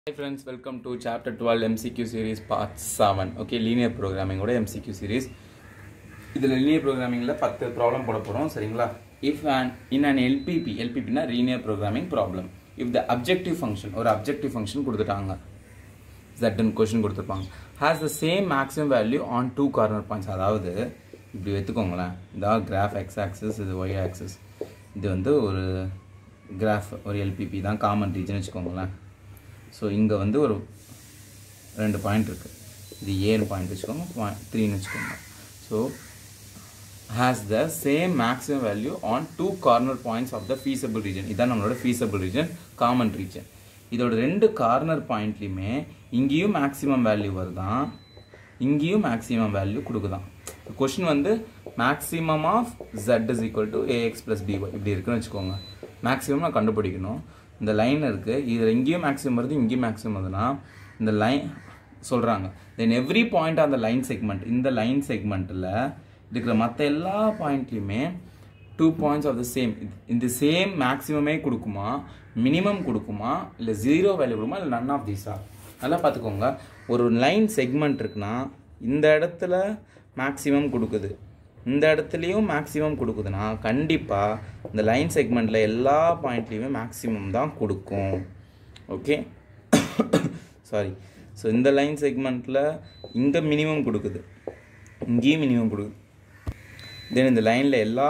Hi friends, welcome to chapter 12 MCQ series part 7. Okay, linear programming oda MCQ series. Idhula linear programming la 10 problem poda porom seringla. If in an LPP na linear programming problem, if the objective function or objective function கொடுத்துட்டாங்க z question கொடுத்திருப்பாங்க has the same maximum value on two corner points. அதாவது இப்படி வெத்துக்கோங்களே, இந்த graph x axis இது y axis, இது வந்து ஒரு graph ஒரு LPP தான் common region வெச்சுக்கோங்களே. So இங்க வந்து ஒரு ரெண்டு பாயிண்ட் இருக்கு, இது A னு பாயிண்ட் வெச்சுக்கோங்க, 3 னு வெச்சுக்கோங்க. So has the same maximum value on two corner points of the feasible region. இதான் நம்மளோட feasible region, common region. இதோட ரெண்டு கார்னர் பாயிண்ட்லயுமே இங்கேயும் மேக்ஸிமம் வேல்யூ வருதான், இங்கேயும் மேக்ஸிமம் வேல்யூ கொடுக்குதான். क्वेश्चन வந்து maximum of z is equal to ax plus by இப்படி இருக்குன்னு வெச்சுக்கோங்க. மேக்ஸிமம் நான் கண்டுபிடிக்கணும். இந்த லைன் இருக்கு, இதுல இங்கேயும் மேக்ஸிமம் வருது, இங்கேயும் மேக்ஸிமம் வருதுன்னா இந்த லைன் சொல்றாங்க then every point on the line segment, இந்த லைன் செக்மெண்ட்ல இருக்கிற மற்ற எல்லா பாயிண்ட்லயுமே 2 points of the same, இந்த சேம் மேக்ஸிமமே கொடுக்குமா, மினிமம் கொடுக்குமா, இல்ல ஜீரோ வேல்யூ கொடுக்குமா, இல்ல none of these are. நல்லா பார்த்துக்கோங்க, ஒரு லைன் செக்மெண்ட் இருக்குன்னா இந்த இடத்துல மேக்ஸிமம் கொடுக்குது, இந்த இடத்துலையும் மேக்ஸிமம் கொடுக்குதுன்னா கண்டிப்பா இந்த லைன் செக்மெண்ட்ல எல்லா பாயிண்ட்லயுமே மேக்ஸிமம் தான் கொடுக்கும். ஓகே சாரி, ஸோ இந்த லைன் செக்மெண்ட்ல இங்க மினிமம் கொடுக்குது, இங்கேயும் மினிமம் கொடுக்குது. தென் இந்த லைன்ல எல்லா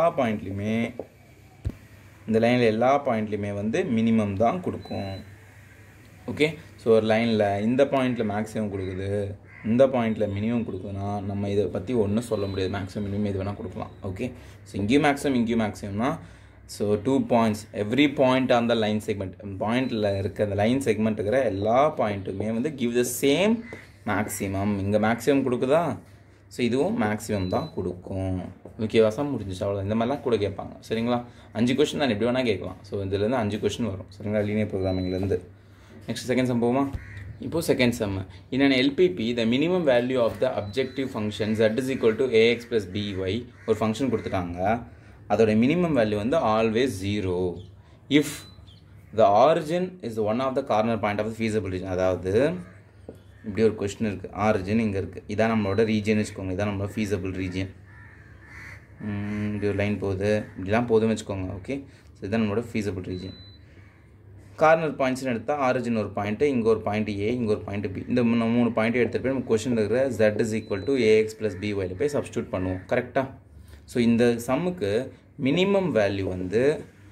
பாயிண்ட்லயுமே வந்து மினிமம் தான் கொடுக்கும். ஓகே, ஸோ ஒரு லைன்ல இந்த பாயிண்ட்ல மேக்ஸிமம் கொடுக்குது, இந்த பாயிண்ட்ல மினிமம் கொடுக்குதுன்னா நம்ம இதை பற்றி ஒன்றும் சொல்ல முடியாது, மேக்ஸிமம் மினிமம் எது வேணால் கொடுக்கலாம். ஓகே, ஸோ இங்கேயும் மேக்ஸிமம்னா so 2 points every point on the line segment, பாயிண்டில் இருக்க அந்த லைன் செக்மெண்ட் இருக்கிற எல்லா பாயிண்ட்டுமே வந்து கிவ் த சேம் மேக்ஸிமம். இங்கே மேக்ஸிமம் கொடுக்குதா, ஸோ இதுவும் மேக்ஸிமம் தான் கொடுக்கும். ஓகேவா, சம் முடிஞ்சிச்சு, அவ்வளோ. இந்த மாதிரிலாம் கூட கேட்பாங்க சரிங்களா. 5 கொஸ்டின் நான் எப்படி வேணால் கேட்கலாம். ஸோ இதுலேருந்து 5 கொஸ்டின் வரும் சரிங்களா, லீனியர் ப்ரோக்ராமிங்லேருந்து. நெக்ஸ்ட் செகண்ட் சம் போவோமா. இப்போ second sum, in an LPP the minimum value of the objective function z is equal to ax plus by ஒரு ஃபங்க்ஷன் கொடுத்துட்டாங்க, அதோட மினிமம் வேல்யூ வந்து always 0 if the origin is one of the corner point of the feasible region. அதாவது இப்படி ஒரு question இருக்குது, origin இங்கே இருக்குது, இதான் நம்மளோட ரீஜன் வச்சுக்கோங்க, இதான் நம்மளோட feasible region. இப்படி ஒரு லைன் போகுது, இப்படிலாம் போதுன்னு வச்சுக்கோங்க. ஓகே, ஸோ இதுதான் நம்மளோட feasible region. கார்னர் பாயிண்ட்ஸ்னு எடுத்தால் ஆரிஜின் ஒரு பாயிண்ட்டு, இங்கே ஒரு பாயிண்ட் ஏ, இங்கே ஒரு பாயிண்ட் பி, இந்த 3 பாயிண்ட்டை எடுத்துகிட்டு போய் நம்ம கொஸ்டின் இருக்கிற z is equal to ax plus byல போய் சப்ஸ்டியூட் பண்ணுவோம். கரெக்டாக? ஸோ இந்த சம்முக்கு மினிமம் வேல்யூ வந்து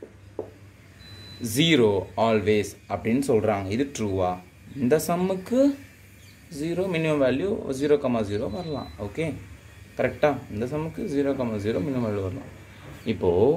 0 ஆல்வேஸ் அப்படின்னு சொல்கிறாங்க. இது ட்ரூவா? இந்த சம்முக்கு 0 மினிமம் வேல்யூ 0,0 வரலாம். ஓகே, கரெக்டாக? இந்த சம்முக்கு 0,0 மினிமம் வேல்யூ வரலாம். இப்போது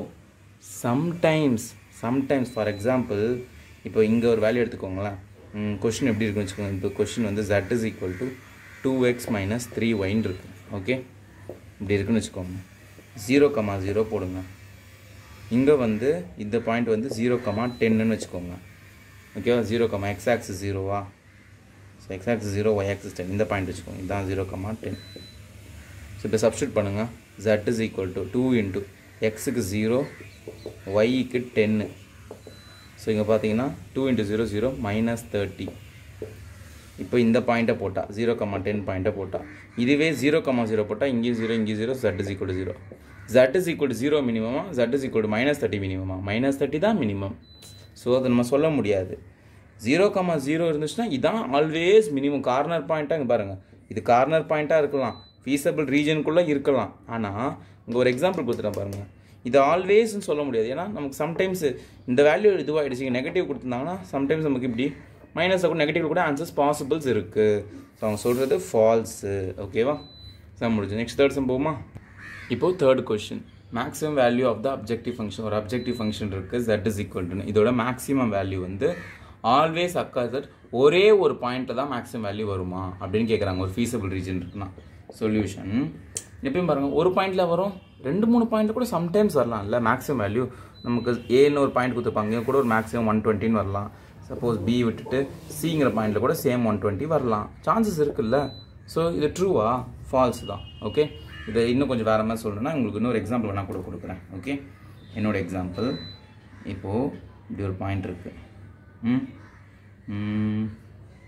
சம்டைம்ஸ் ஃபார் எக்ஸாம்பிள் இப்போ இங்கே ஒரு வேல்யூ எடுத்துக்கோங்களேன், கொஷின் எப்படி இருக்குன்னு வச்சுக்கோங்க. இப்போ கொஷின் வந்து z is equal to 2x minus 3y இருக்கு. ஓகே, இப்படி இருக்குன்னு வச்சுக்கோங்க. 0,0 போடுங்க. இங்கே வந்து இந்த பாயிண்ட் வந்து 0,10ன்னு வச்சுக்கோங்க. ஓகேவா, 0, x axis 0வா, so x axis 0, y axis 10, இந்த பாயிண்ட் வச்சுக்கோங்க, இதுதான் 0,10. ஸோ இப்போ சப்ஸ்டியூட் பண்ணுங்கள், z is equal to 2 into xக்கு 0, yக்கு 10. ஸோ இங்கே பார்த்தீங்கன்னா 2 into 0 0 minus 30. இப்போ இந்த பாயிண்ட்டை போட்டால் 0,10 பாயிண்ட்டை போட்டால், இதுவே 0,0 போட்டால் இங்கேயும் 0 இங்கேயும் 0, z is equal to 0. z is equal to 0 மினிமமா, z is equal to minus 30 மினிமமா? minus 30 தான் மினிமம். ஸோ அதை நம்ம சொல்ல முடியாது. 0,0 இருந்துச்சுன்னா இதான் ஆல்வேஸ் மினிமம். கார்னர் பாயிண்ட்டாக இங்கே பாருங்கள், இது கார்னர் பாயிண்ட்டாக இருக்கலாம், ஃபீஸபிள் ரீஜனுக்குள்ளே இருக்கலாம். ஆனால் இங்கே ஒரு எக்ஸாம்பிள் கொடுத்துட்டேன் பாருங்கள், இது ஆல்வேஸ்ன்னு சொல்ல முடியாது. ஏன்னா நமக்கு சம்டைம்ஸ் இந்த வேல்யூ இதுவாகிடுச்சு, நெகட்டிவ் கொடுத்துருந்தாங்கன்னா சம்டைம்ஸ் நமக்கு இப்படி மைனஸாக கூட நெகட்டிவ் கூட ஆன்சர்ஸ் பாசிபிள்ஸ் இருக்குது. ஸோ அவங்க சொல்கிறது ஃபால்ஸு. ஓகேவா, சம் முடிஞ்சு. நெக்ஸ்ட் தேர்ட் சம் போகுமா. இப்போது third question, maximum value of the objective function. ஒரு அப்ஜெக்டிவ் ஃபங்க்ஷன் இருக்குது, z is equal to, இதோட மேக்ஸிமம் வேல்யூ வந்து ஆல்வேஸ் அக்கர்ஸ் அட் ஒரே ஒரு பாயிண்ட்டில் தான் மேக்ஸிமம் வேல்யூ வருமா அப்படின்னு கேட்குறாங்க. ஒரு ஃபீஸபிள் ரீஜன் இருக்குன்னா சொல்யூஷன் எப்பயும் பாருங்கள், ஒரு பாயிண்டில் வரும், 2-3 பாயிண்ட்டில் கூட சம்டைம்ஸ் வரலாம். இல்லை மேக்ஸிமம் வேல்யூ நமக்கு ஏன்னு ஒரு பாயிண்ட் கொடுத்துருப்பாங்க, கூட ஒரு மேக்ஸிமம் 120 வரலாம். சப்போஸ் பி விட்டுட்டு சிங்கிற பாயிண்டில் கூட சேம் 120 வரலாம், சான்சஸ் இருக்குல்ல. ஸோ இது ட்ரூவா ஃபால்ஸ் தான். ஓகே, இதை இன்னும் கொஞ்சம் வேறு மாதிரி சொல்லணும்னா உங்களுக்கு இன்னொரு எக்ஸாம்பிள் வேணால் கூட கொடுக்குறேன். ஓகே, என்னோட எக்ஸாம்பிள், இப்போது இப்படி ஒரு பாயிண்ட் இருக்குது,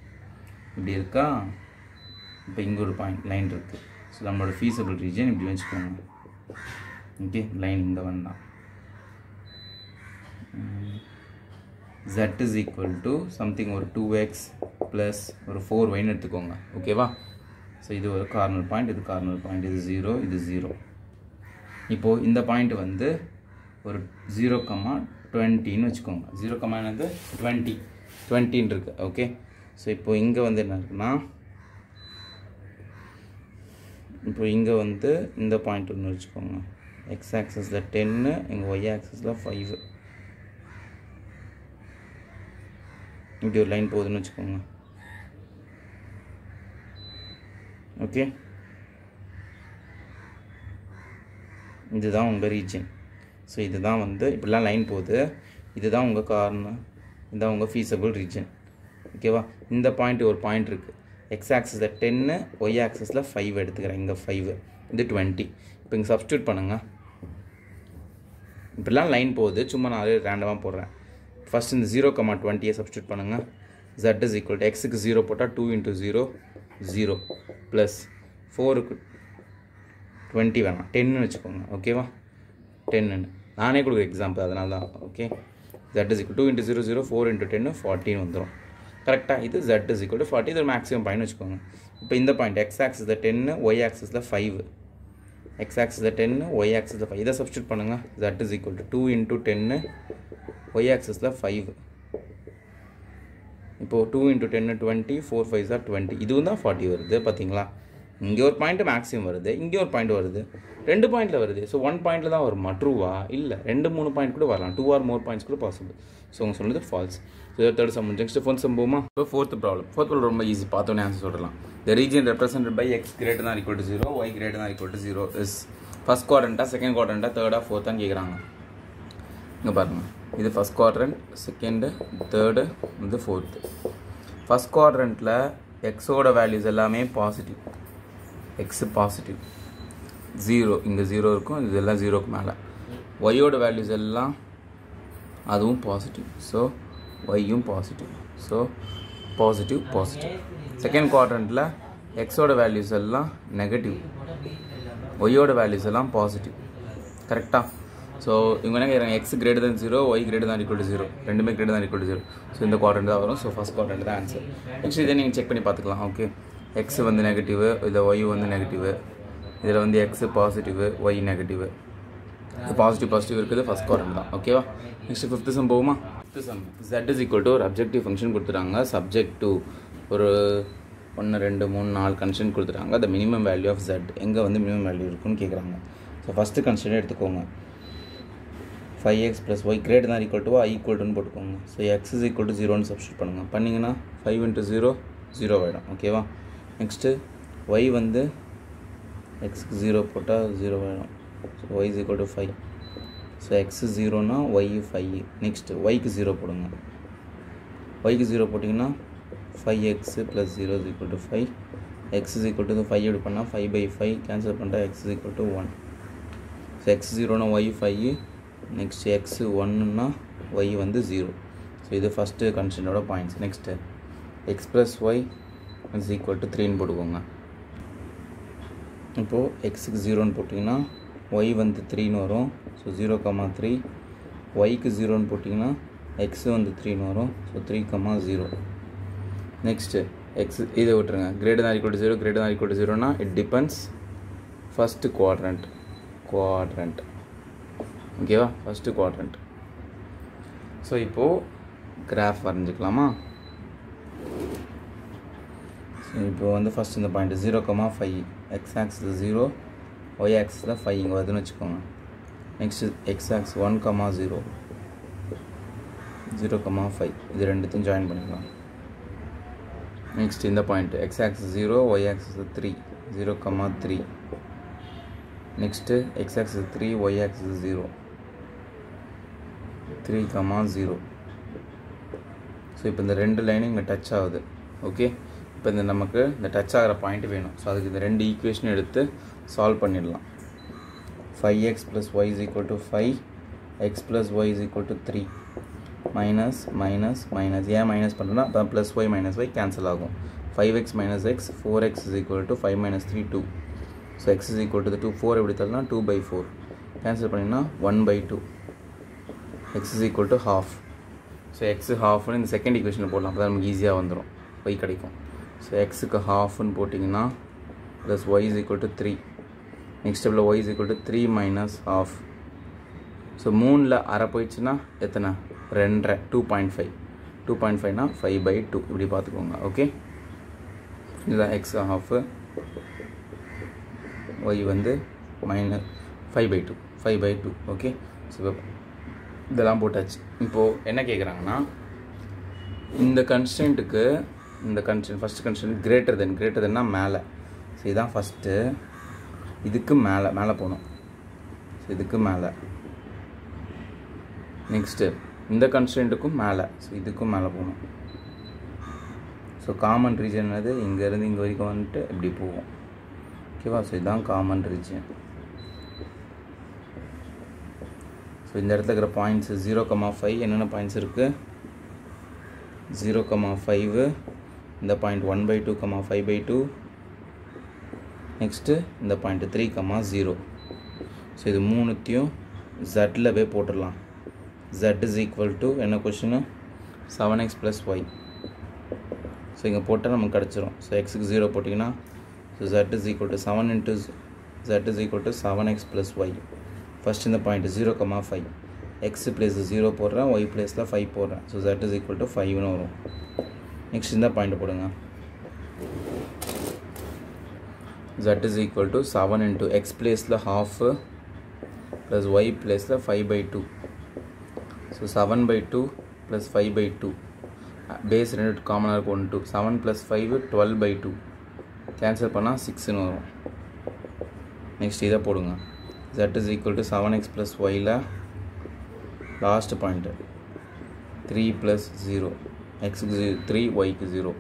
இப்படி இருக்கா. இப்போ இங்கே ஒரு பாயிண்ட் லைன் இருக்குது. ஸோ நம்மளோட ஃபீஸபிள் ரீஜன் இப்படி வச்சுக்கோங்க. ஓகே, லைன் இங்கே வந்தான். z is equal to something ஒரு 2x plus ஒரு 4yன்னு எடுத்துக்கோங்க. ஓகேவா? ஸோ இது ஒரு கார்னர் பாயிண்ட், இது கார்னர் பாயிண்ட், இது 0, இது 0. இப்போது இந்த பாயிண்ட் வந்து ஒரு 0,20ன்னு வச்சுக்கோங்க. 0, என்னது 20 இருக்குது. ஓகே, ஸோ இப்போது இங்கே வந்து என்ன இருக்குன்னா, இப்போ இங்கே வந்து இந்த பாயிண்ட் ஒன்று வச்சுக்கோங்க. x ஆக்சஸில் 10, இங்கே y ஆக்சஸில் 5. இப்படி ஒரு லைன் போகுதுன்னு வச்சுக்கோங்க. ஓகே, இதுதான் உங்கள் ரீஜன். ஸோ இதுதான் வந்து இப்படிலாம் லைன் போகுது. இதுதான் உங்கள் கார்னர், இதுதான் உங்கள் ஃபீஸபிள் ரீஜன். ஓகேவா? இந்த பாயிண்ட் ஒரு பாயிண்ட் இருக்குது. எக்ஸ் ஆக்சஸில் 10, ஒய் ஆக்சஸில் 5 எடுத்துக்கிறேன். இங்கே 5, இது 20. இப்போ இங்கே சப்ஸ்டியூட் பண்ணுங்கள். இப்படிலாம் லைன் போகுது, சும்மா நான் ரேண்டமாக போடுறேன். ஃபஸ்ட் இந்த 0,20 சப்ஸ்டியூட் பண்ணுங்கள். z is equal to எக்ஸுக்கு 0 போட்டால் 2 × 0 0 ப்ளஸ் 4க்கு 20 வேணாம், 10ன்னு வச்சுக்கோங்க. ஓகேவா? 10ன்னு நானே கொடுக்குற எக்ஸாம்பிள், அதனால தான். Okay, z is equal to 2 × 0 0 4 × 10 14 வந்துடும். கரெக்டாக? இது z is equal to 40, இது ஒரு மேக்ஸிமம் பாயிண்ட் வச்சுக்கோங்க. இப்போ இந்த பாயிண்ட் x ஆக்சஸில் 10, y ஆக்சஸில் 5. x ஆக்சஸில் 10, y ஆக்சஸில் 5. இதை சப்ஸ்டியூட் பண்ணுங்கள். z is equal to 2 × 10, y ஆக்சஸில் 5. இப்போது 2 × 10 20, 4 5s are 20. இதுவும் தான் 40 வருது. பார்த்தீங்களா? இங்கே ஒரு பாயிண்ட்டு மேக்ஸிமம் வருது, இங்கே ஒரு பாயிண்ட் வருது, 2 பாயிண்டில் வருது. ஸோ 1 பாயிண்டில் தான் வருமா? ட்ரூவா? இல்லை, 2-3 பாயிண்ட் கூட வரலாம். 2 or more பாயிண்ட்ஸ் கூட பாசிபிள். ஸோ அவங்க சொன்னது false. So third sum next ஃபோன் சம்பவமா. இப்போ ஃபோர்த் ப்ராப்ளம் ரொம்ப ஈஸி, பார்த்தோன்னே ஆன்சர் சொல்லலாம். The region represented by x > 0, y > 0 is first குவாட்ரண்ட்டா, செகண்ட் குவாட்ரண்ட்டா, தேர்டா, ஃபோர்த்தான்னு கேட்குறாங்க. இங்கே பாருங்கள், இது ஃபஸ்ட் குவாட்ரண்ட், செகண்டு, தேர்டு, இது ஃபோர்த்து. ஃபஸ்ட் குவாட்ரண்ட்டில் எக்ஸோட வேல்யூஸ் எல்லாமே பாசிட்டிவ். எக்ஸு பாசிட்டிவ், 0 இங்கே 0 இருக்கும், இதெல்லாம் 0க்கு மேலே. ஒய்யோட வேல்யூஸ் எல்லாம் அதுவும் பாசிட்டிவ். ஸோ ஒய்யும் positive. So positive positive. Second குவாட்ரண்ட்டில் எக்ஸோட வேல்யூஸ் எல்லாம் நெகட்டிவ், ஒய்யோட வேல்யூஸ் எல்லாம் பாசிட்டிவ். கரெக்டாக? ஸோ இவங்க என்ன கேட்குறாங்க? x > 0, y > 0, ரெண்டுமே > 0. ஸோ இந்த குவாட்ரண்ட் தான் வரும். ஸோ ஃபஸ்ட் குவாட்ரண்ட் தான் ஆன்சர். நெக்ஸ்ட் இதை நீங்கள் செக் பண்ணி பார்த்துக்கலாம். ஓகே, எக்ஸ் வந்து நெகட்டிவ், இதில் ஒய் வந்து நெகட்டிவ், இதில் வந்து எக்ஸு பாசிட்டிவ், ஒய் நெகட்டிவ். இது பாசிட்டிவ் இருக்குது, ஃபஸ்ட் குவாட்ரண்ட் தான். ஓகேவா? நெக்ஸ்ட் ஃபிஃப்த்து சம் போகுமா? Fifth sum z is equal to ஒரு அப்ஜெக்டிவ் ஃபங்க்ஷன் கொடுத்துட்டாங்க. சப்ஜெக்ட் டு ஒரு 1 2 3 4 கன்ஸ்டன்ட் கொடுத்துட்டாங்க. The minimum value of z எங்கே வந்து மினிமம் வேல்யூ இருக்குன்னு கேட்குறாங்க. ஸோ ஃபஸ்ட்டு கன்ஸ்டன்ட் எடுத்துக்கோங்க. 5x + y > y = போட்டுக்கோங்க. So x is equal to 0ன்னு சப்ஸ்டியூட் பண்ணுங்கள். பண்ணிங்கன்னா 5 × 0 0 ஆகிடும். ஓகேவா? நெக்ஸ்ட்டு y வந்து எக்ஸுக்கு 0 போட்டால் 0 ஆகிடும். So y is equal to 5. So x 0னா y 5. நெக்ஸ்ட்டு yக்கு 0 போடுங்க. yக்கு 0 போட்டிங்கன்னா 5x + 0 is equal to 5. x is equal to 5 எப்படி பண்ணால் 5/5 கேன்சல் பண்ணிட்டா x is equal to 1. So x 0னா y 5. நெக்ஸ்ட் x 1னா y வந்து 0. ஸோ இது ஃபஸ்ட்டு கன்ஸ்டன்டோட points. Next x + y is equal to 3ன்னு போட்டுக்கோங்க. இப்போது எக்ஸுக்கு 0ன்னு போட்டிங்கன்னா y வந்து 3ன்னு வரும். ஸோ 0,3. yக்கு 0ன்னு போட்டிங்கன்னா x வந்து 3ன்னு வரும். ஸோ 3,0. நெக்ஸ்ட்டு எக்ஸ் இதை விட்டுருங்க. > 0 > 0னா இட் டிபெண்ட்ஸ் ஃபஸ்ட்டு குவாட்ரண்ட். ஓகேவா? First quadrant. ஸோ இப்போது கிராஃப் வரைஞ்சிக்கலாமா? ஸோ இப்போ வந்து ஃபஸ்ட் இந்த பாயிண்ட் 0,5 எக்ஸ் ஆக்ஸில் 0, ஒய் ஆக்ஸில் 5 இங்கே வருதுன்னு வச்சுக்கோங்க. நெக்ஸ்ட்டு எக்ஸ் ஆக்ஸ் 1,0 0,5 இது ரெண்டுத்தையும் ஜாயின் பண்ணிக்கலாம். நெக்ஸ்ட் இந்த பாயிண்ட் எக்ஸ் ஆக்ஸில் 0, ஒய் ஆக்ஸில் 3 0,3. நெக்ஸ்ட்டு எக்ஸ் ஆக்ஸில் 3, ஒய் ஆக்ஸில் 0 3,0. ஸோ இப்போ இந்த ரெண்டு லைனும் இங்கே டச் ஆகுது. ஓகே, இப்போ இந்த நமக்கு இந்த டச் ஆகிற பாயிண்ட் வேணும். ஸோ அதுக்கு இந்த ரெண்டு ஈக்குவேஷன் எடுத்து சால்வ் பண்ணிடலாம். 5x + y is equal to 5, x + y is equal to 3. Minus minus minus ஏன் மைனஸ் பண்ணுறோன்னா அப்போ plus y minus y cancel ஆகும் 5x minus x 4x is equal to 5 minus 3 2 so x is equal to the 2 4 எப்படி Tarana 2 by 4 cancel பண்ணினா 1 by 2 x is equal to half so x half இந்த second ஈக்குவேஷனில் போடலாம் அப்போ தான் நமக்கு ஈஸியாக வந்துடும் y கிடைக்கும் so x க்கு halfன்னு போட்டிங்கன்னா plus y is equal to 3 next stepல y is equal to 3 minus half so 3ல அரை போயிடுச்சுன்னா எத்தனை 2 2.5 2.5னா 5 by 2 இப்படி பார்த்துக்கோங்க ஓகே இதுதான் x half y வந்து minus 5 by 2 ஓகே ஸோ இதெல்லாம் போட்டாச்சு இப்போது என்ன கேட்குறாங்கன்னா இந்த கன்ஸ்டன்ட்டுக்கு இந்த கன்ஸ்டன்ட் ஃபஸ்ட்டு கன்ஸ்டன்ட் கிரேட்டர் தென்னா மேலே ஸோ இதுதான் ஃபஸ்ட்டு இதுக்கு மேலே போகணும் ஸோ இதுக்கு மேலே நெக்ஸ்ட்டு இந்த கன்ஸ்டன்ட்டுக்கும் மேலே ஸோ இதுக்கும் மேலே போகணும் ஸோ காமன் ரீஜன் அது இங்கேருந்து இங்கே வரைக்கும் வந்துட்டு இப்படி போகும் ஓகேவா ஸோ இதுதான் காமன் ரீஜன் ஸோ இந்த இடத்துல இருக்கிற பாயிண்ட்ஸ் 0,5 என்னென்ன பாயிண்ட்ஸ் இருக்குது 0,5 இந்த பாயிண்ட் 1 by 2, 5 by 2 நெக்ஸ்ட்டு இந்த பாயிண்ட் 3,0 ஸோ இது மூணுத்தையும் ஜட்டில் போய் போட்டுடலாம் z is equal to என்ன கொஷினு 7x plus y ஸோ இங்கே போட்டால் நமக்கு கிடச்சிரும் ஸோ எக்ஸுக்கு 0 போட்டிங்கன்னா so z is equal to 7 into z is equal to 7x plus y first இந்த பாயிண்ட் 0,5 எக்ஸ் பிளேஸ் 0 போடுறேன் y பிளேஸில் 5 போடுறேன் so z is equal to 5ன்னு வரும் நெக்ஸ்ட் இந்த பாயிண்ட் போடுங்க z is equal to 7 into x பிளேஸில் half plus y பிளேஸில் 5 by 2 so 7 by 2 plus 5 by 2 base 2 காமனாக இருக்கும் 1 2 7 plus 5 12 by 2 கேன்சல் பண்ணால் 6ன்னு வரும் நெக்ஸ்ட் இதை போடுங்க z is equal to 7x plus y last point 3 plus 0 x-க்கு 3 y-க்கு 0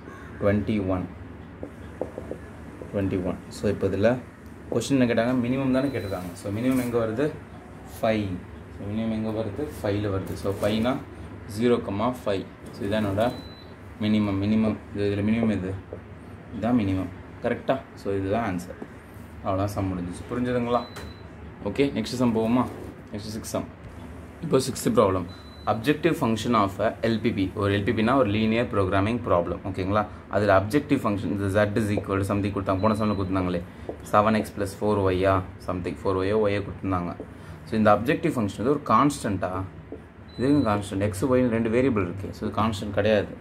21 ஸோ இப்போ இதில் கொஸ்டின் என்ன கேட்டாங்க மினிமம் தானே கேட்டிருக்காங்க ஸோ மினிமம் எங்கே வருது 5 ஸோ மினிமம் எங்கே வருது 5ல் வருது ஸோ 5னா 0,5 ஸோ இதான் என்னோட மினிமம் இதில் மினிமம் இதுதான் மினிமம் கரெக்டாக ஸோ இதுதான் ஆன்சர் அவ்வளோதான் சம் முடிஞ்சிச்சு புரிஞ்சுதுங்களா ஓகே நெக்ஸ்ட் சம் போவோமா நெக்ஸ்ட் 6 சம் இப்போ 6th problem objective function of LPP ஒரு எல்பிபினா ஒரு லீனியர் ப்ரோக்ராமிங் ப்ராப்ளம் ஓகேங்களா அதில் அப்ஜெக்டிவ் ஃபங்க்ஷன் இந்த z is equal to something கொடுத்தாங்க போன சம்மில் கொடுத்துருந்தாங்களே 7x plus 4y something 4y ஒய்யை கொடுத்துருந்தாங்க ஸோ இந்த அப்ஜெக்டிவ் ஃபங்க்ஷன் இது ஒரு கான்ஸ்டண்ட்டா இதுவும் கான்ஸ்டன்ட் எக்ஸ் ஒய் 2 வேரியபிள் இருக்குது ஸோ இது கான்ஸ்டன்ட் கிடையாது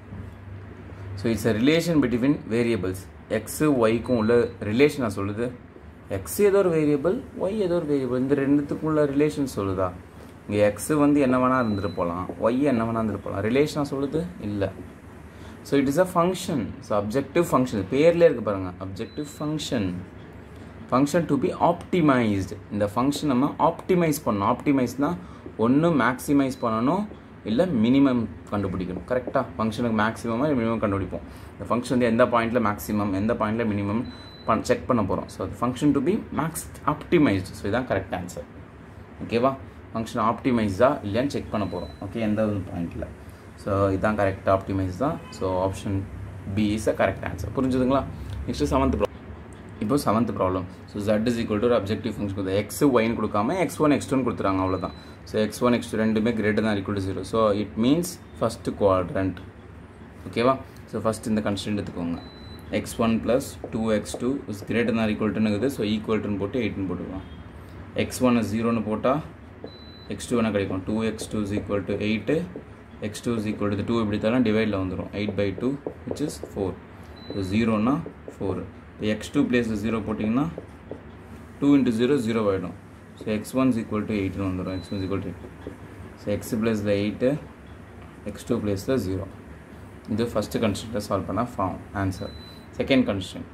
so it's a relation between variables x ஒய்க்கும் உள்ள ரிலேஷனாக சொல்லுது எக்ஸ் ஏதோ ஒரு வேரியபிள் ஒய் ஏதோ ஒரு வேரியபிள் இந்த ரெண்டுத்துக்குள்ள ரிலேஷன் சொல்லுதா இங்கே எக்ஸு வந்து என்ன வேணால் இருந்துட்டு போகலாம் ஒய் என்ன வேணால் இருந்துட்டு போகலாம் ரிலேஷனாக சொல்லுது இல்லை so it is a function so objective function பேர்லேயே இருக்குது பாருங்கள் objective function to be optimised இந்த ஃபங்க்ஷன் நம்ம ஆப்டிமைஸ் பண்ணணும் ஆப்டிமைஸ்னால் ஒன்று மேக்ஸிமைஸ் பண்ணணும் இல்லை மினிமம் கண்டுபிடிக்கணும் கரெக்டாக ஃபங்க்ஷனுக்கு மேக்ஸிமமாக மினிமம் கண்டுபிடிப்போம் இந்த ஃபங்க்ஷன் வந்து எந்த பாயிண்ட்டில் மேக்ஸிமம் எந்த பாயிண்ட்டில் மினிமம் செக் பண்ண போகிறோம் ஸோ அது function to be optimised so இதுதான் கரெக்ட் ஆன்சர் ஓகேவா ஃபங்க்ஷன் ஆப்டிமைஸா இல்லையான்னு செக் பண்ண போகிறோம் ஓகே எந்த ஒரு பாயிண்ட்டில் ஸோ இதுதான் கரெக்ட் ஆப்டிமைஸ் தான் so option B is a correct answer புரிஞ்சுதுங்களா நெக்ஸ்ட்டு 7th ப்ராப்ளம் இப்போ 7th problem so z is equal to ஒரு அப்ஜெக்டிவ் ஃபங்க்ஷன் கொடுத்து எக்ஸ் ஒய்னு கொடுக்காம x1 x2ன்னு கொடுத்துறாங்க அவ்வளோதான் ஸோ x1 x2 ரெண்டுமே greater than equal to 0 so it means first quadrant ஓகேவா ஸோ ஃபஸ்ட் இந்த கன்ஸ்டன்ட் எடுத்துக்கோங்க x1 plus 2x2 is greater than or equal to இருக்குது ஸோ ஈக்குவல் டுன்னு போட்டு 8ன்னு போட்டுக்கலாம் x1 0ன்னு போட்டால் x2 என்ன கிடைக்கும் 2x2 is equal to 8 x2 is equal to 2 இப்படி தரலாம் டிவைடில் வந்துடும் 8 by 2 which is 4 ஸோ 0னா 4 இப்போ x2 பிளேஸில் 0 போட்டிங்கன்னா 2 into 0 0 ஆகிடும் so x1 is equal to 8ன்னு வந்துடும் x1 is equal to 8 so x பிளேஸில் 8 x2 பிளேஸில் 0 இது ஃபஸ்ட்டு கன்ஸ்டன்ட்டை சால்வ் பண்ணால் form answer second constant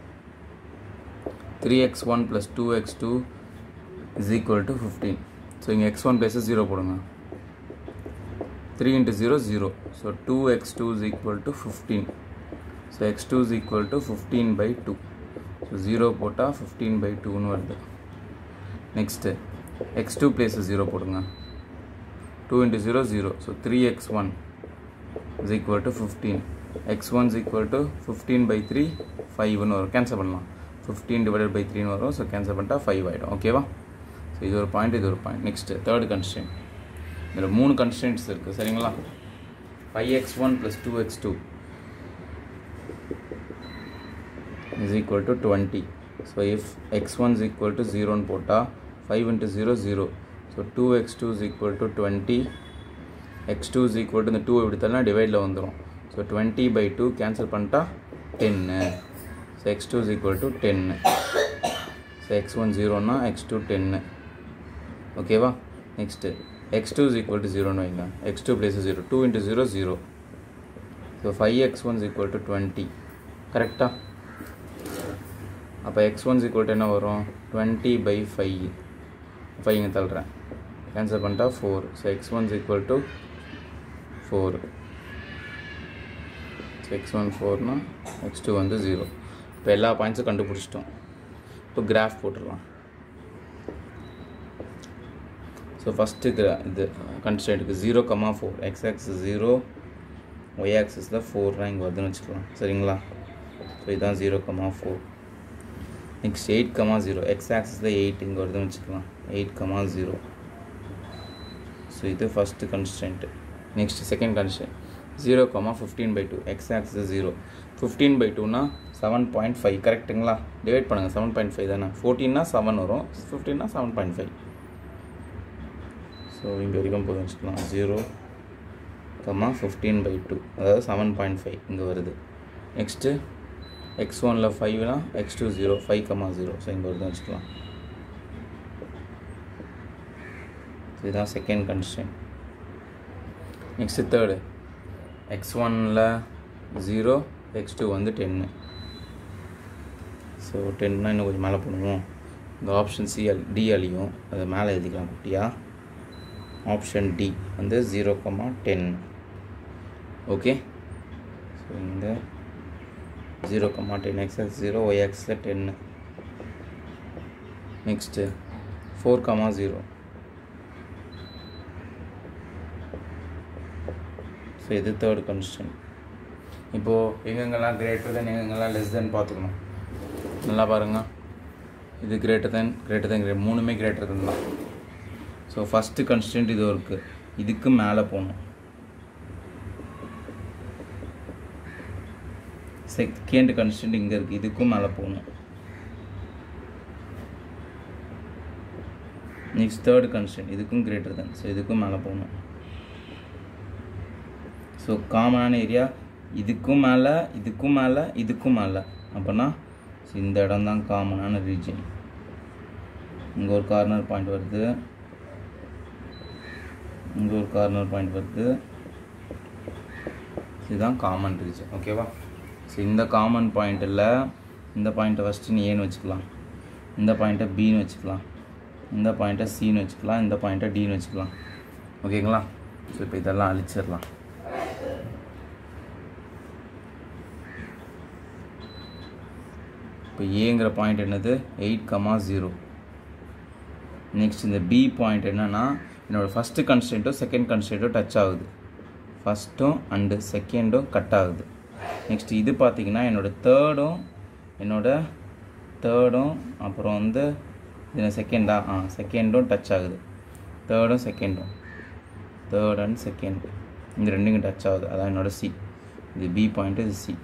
3x1 plus 2x2 is equal to 15 so இங்கே x1 பிளேஸில் 0 போடுங்க 3 into 0 0 so 2x2 is equal to 15 so x2 is equal to 15 by 2 so 0 போட்டால் 15 by 2ன்னு வருது நெக்ஸ்ட்டு x2 பிளேஸில் 0 போடுங்க 2 into 0 0, so 3x1 is equal to 15. x1 is equal to 15 by 3 5 ன்னு வரும். Cancel பண்ணலாம். 15 divided by 3 ன்னு வரும். ஸோ கேன்சல் பண்ணிட்டா 5 ஆகிடும். ஓகேவா? ஸோ இது ஒரு பாயிண்ட், இது ஒரு பாயிண்ட். Next third constant. இதில் 3 கன்ஸ்டன்ட்ஸ் இருக்குது. சரிங்களா? 5x1 plus 2x2 is equal to 20. So if x1 is equal to 0 ன்னு போட்டால் 5 into 0 0. So 2x2 is equal to 20. x2 is equal to இந்த 2 எடுத்தாலும் டிவைடில் வந்துடும். ஸோ 20 by 2 கேன்சல் பண்ணிட்டா 10. So x2 is equal to 10. So x1 0ன்னா x2 10. ஓகேவா? Next x2 is equal to 0ன்னு வைங்க. x2 place 0. 2 into 0 0. So 5x1 is equal to 20. கரெக்டாக? அப்போ x1 is equal to என்ன வரும்? 20 by 5. 5 இங்கே தள்ளுறேன். கேன்சல் பண்ணிட்டா 4. So x1 is equal to 4. So x1 4னா x2 வந்து 0. இப்போ எல்லா பாயிண்ட்ஸும் கண்டுபிடிச்சிட்டோம். இப்போ கிராஃப் போட்டுடலாம். ஸோ ஃபஸ்ட்டு இது கன்ஸ்டன்ட்டுக்கு 0,4. x axis 0, y axisல 4 இங்கே வருதுன்னு வச்சுக்கலாம். சரிங்களா? ஸோ இதுதான் 0,4. நெக்ஸ்ட் 8,0. x axisல 8 இங்கே வருதுன்னு வச்சுக்கலாம். 8,0. ஸோ இது first constant. Next second constant 0,15 by 2. x axis 0. 15 by 2னா 7.5. கரெக்டுங்களா? டிவைட் பண்ணுங்கள். 7.5 தானே. 14னா 7 வரும். 15னா 7.5. ஸோ இங்கே வரைக்கும் போதும் வச்சுக்கலாம். 0,15 by 2, அதாவது 7.5 இங்கே வருது. Next x1ல 5னா x2 0, 5,0. ஸோ இங்கே வருதுன்னு வச்சுக்கலாம். இதுதான் செகண்ட் கன்ஸ்டன்ட். நெக்ஸ்ட்டு தேர்டு x1ல 0, x2 வந்து 10. ஸோ 10னா இன்னும் கொஞ்சம் மேலே போடுவோம். இந்த ஆப்ஷன் டி அழியும், அதை மேலே எழுதிக்கலாம் குட்டியா. ஆப்ஷன் டி வந்து 0,10. ஓகே. ஸோ இந்த 0,10 x axis 0, y axis 10. Next 4,0. So இது தேர்ட் கன்ஸ்டன்ட். இப்போது எங்கெங்கெல்லாம் கிரேட்டர் தென் எங்கெங்கெல்லாம் லெஸ் தென் பார்த்துக்கணும். நல்லா பாருங்கள். இது கிரேட்டர் தென் மூணுமே கிரேட்டர் தென் தான். ஸோ ஃபஸ்ட்டு கன்ஸ்டன்ட் இது இருக்குது. இதுக்கு மேலே போகணும். செகண்ட் கன்ஸ்டன்ட் இங்கே இருக்குது. இதுக்கும் மேலே போகணும். நெக்ஸ்ட் தேர்ட் கன்ஸ்டன்ட் இதுக்கும் கிரேட்டர் தென். ஸோ இதுக்கும் மேலே போகணும். ஸோ காமனான ஏரியா இதுக்கும் மேலே, இதுக்கும் மேலே, இதுக்கும் மேலே. அப்போனா இந்த இடம் தான் காமனான ரீஜன். இங்கே ஒரு கார்னர் பாயிண்ட் வருது, இங்கே ஒரு கார்னர் பாயிண்ட் வருது. இதுதான் காமன் ரீஜன். ஓகேவா? ஸோ இந்த காமன் பாயிண்ட்டில் இந்த பாயிண்ட்டை ஃபஸ்ட்டு நீ ஏன்னு வச்சுக்கலாம், இந்த பாயிண்ட்டை பின்னு வச்சுக்கலாம், இந்த பாயிண்ட்டை சின்னு வச்சுக்கலாம், இந்த பாயிண்ட்டை டின்னு வச்சுக்கலாம். ஓகேங்களா? ஸோ இப்போ இதெல்லாம் அழிச்சிடலாம். இப்போ ஏங்கிற பாயிண்ட் என்னது? 8,0. நெக்ஸ்ட் இந்த பி பாயிண்ட் என்னென்னா என்னோடய ஃபஸ்ட்டு கன்ஸ்டன்ட்டும் செகண்ட் கன்ஸ்டன்ட்டும் டச் ஆகுது. ஃபஸ்ட்டும் அண்டு செகண்டும் கட் ஆகுது. நெக்ஸ்ட் இது பார்த்திங்கன்னா என்னோடய தேர்டும் அப்புறம் வந்து இது செகண்டும் டச் ஆகுது. தேர்ட் அண்ட் செகண்ட் இந்த ரெண்டுக்கும் டச் ஆகுது. அதான் என்னோடய சி. இது பி பாயிண்ட்டு, இது சி.